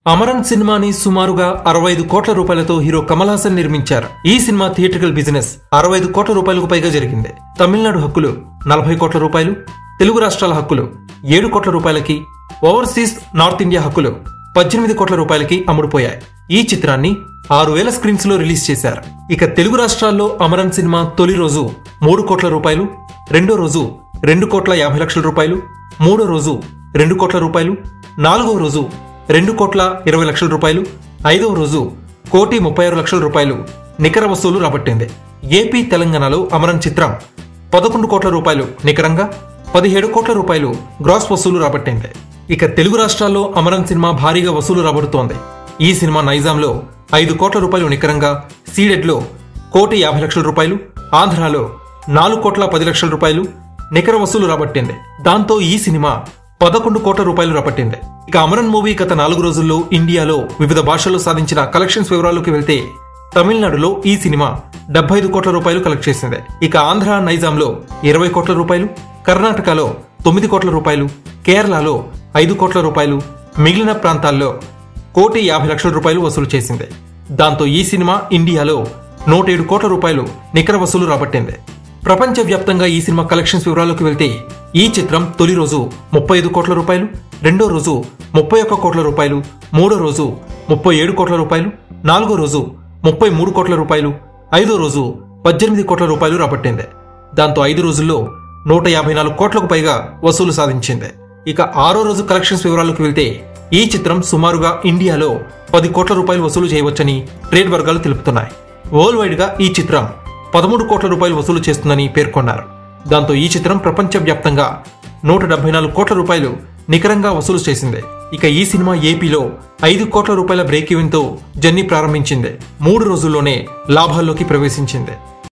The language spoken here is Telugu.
అమరన్ సినిమాని సుమారుగా 65 కోట్ల రూపాయలతో హీరో కమల్ హాసన్ నిర్మించారు. ఈ సినిమా థియేట్రికల్ బిజినెస్ 65 కోట్ల రూపాయలకు పైగా జరిగింది. తమిళనాడు హక్కులు 40 కోట్ల రూపాయలు, తెలుగు రాష్ట్రాల హక్కులు 7 కోట్ల రూపాయలకి, ఓవర్సీస్ నార్త్ ఇండియా హక్కులు 18 కోట్ల రూపాయలకి అమ్ముడుపోయాయి. ఈ చిత్రాన్ని 6000 స్క్రీన్స్ లో రిలీజ్ చేశారు. ఇక తెలుగు రాష్ట్రాల్లో అమరన్ సినిమా తొలి రోజు 3 కోట్ల రూపాయలు, రెండో రోజు 2 కోట్ల 50 లక్షల రూపాయలు, మూడో రోజు 2 కోట్ల రూపాయలు, నాలుగో రోజు 2 కోట్ల 20 లక్షల రూపాయలు, ఐదవ రోజు 1,36 లక్షల రూపాయలు నికర వసూలు రాబట్టింది. ఏపీ తెలంగాణలో అమరన్ చిత్రం 11 కోట్ల రూపాయలు నికరంగా, 17 కోట్ల రూపాయలు గ్రాస్ వసూలు రాబట్టింది. ఇక తెలుగు రాష్ట్రాల్లో అమరన్ సినిమా భారీగా వసూలు రాబడుతోంది. ఈ సినిమా నైజాంలో 5 కోట్ల రూపాయలు నికరంగా, సీడెడ్లో 1,50 లక్షల రూపాయలు, ఆంధ్రాలో 4 కోట్ల 10 లక్షల రూపాయలు నికర వసూలు రాబట్టింది. దాంతో ఈ సినిమా 11 కోట్ల రూపాయలు రాబట్టింది. ఇక అమరన్ మూవీ గత 4 రోజుల్లో ఇండియాలో వివిధ భాషల్లో సాధించిన కలెక్షన్స్ వివరాల్లోకి వెళ్తే తమిళనాడులో ఈ సినిమా 75 కోట్ల రూపాయలు కలెక్ట్ చేసింది. ఇక ఆంధ్ర నైజాంలో 20 కోట్ల రూపాయలు, కర్ణాటకలో 9 కోట్ల రూపాయలు, కేరళలో 5 కోట్ల రూపాయలు, మిగిలిన ప్రాంతాల్లో 1,50 లక్షల రూపాయలు వసూలు చేసింది. దాంతో ఈ సినిమా ఇండియాలో 107 కోట్ల రూపాయలు నికర వసూలు రాబట్టింది. ప్రపంచవ్యాప్తంగా ఈ సినిమా కలెక్షన్స్ వివరాల్లోకి వెళ్తే ఈ చిత్రం తొలి రోజు 35 కోట్ల రూపాయలు, రెండో రోజు 31 కోట్ల రూపాయలు, మూడో రోజు 37 కోట్ల రూపాయలు, నాలుగో రోజు 33 కోట్ల రూపాయలు, ఐదో రోజు 18 కోట్ల రూపాయలు రాబట్టింది. దాంతో 5 రోజుల్లో 154 కోట్లకు పైగా వసూలు సాధించింది. ఇక ఆరో రోజు కలెక్షన్స్ వివరాల్లోకి వెళ్తే ఈ చిత్రం సుమారుగా ఇండియాలో 10 కోట్ల రూపాయలు వసూలు చేయవచ్చని ట్రేడ్ వర్గాలు తెలుపుతున్నాయి. వరల్డ్ వైడ్ గా ఈ చిత్రం 13 కోట్ల రూపాయలు వసూలు చేస్తుందని పేర్కొన్నారు. దాంతో ఈ చిత్రం ప్రపంచవ్యాప్తంగా 174 కోట్ల రూపాయలు నికరంగా వసూలు చేసింది. ఇక ఈ సినిమా ఏపీలో 5 కోట్ల రూపాయల బ్రేక్ ఈవెన్ తో జర్నీ ప్రారంభించింది. 3 రోజుల్లోనే లాభాల్లోకి ప్రవేశించింది.